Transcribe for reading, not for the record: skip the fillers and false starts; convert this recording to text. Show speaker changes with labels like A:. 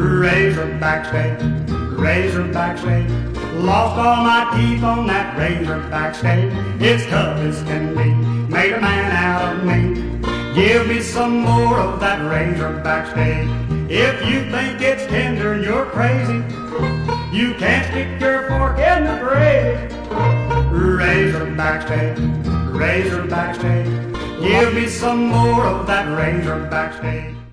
A: Razorback steak, razorback steak. Lost all my teeth on that razorback steak. It's tough as can be, made a man out of me. Give me some more of that razorback steak. If you think it's tender, you're crazy. You can't stick your fork in the gravy. Razorback steak, razorback steak. Give me some more of that razorback steak.